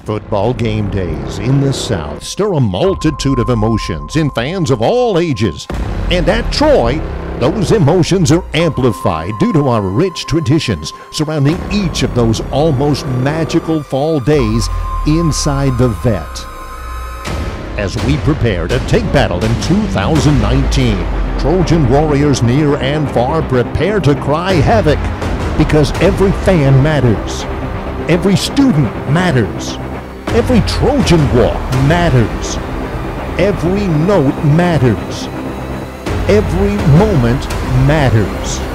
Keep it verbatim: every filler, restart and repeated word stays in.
Football game days in the South stir a multitude of emotions in fans of all ages. And at Troy, those emotions are amplified due to our rich traditions surrounding each of those almost magical fall days inside the Vet. As we prepare to take battle in two thousand nineteen, Trojan Warriors near and far prepare to cry havoc, because every fan matters. Every student matters. Every Trojan walk matters. Every note matters. Every moment matters.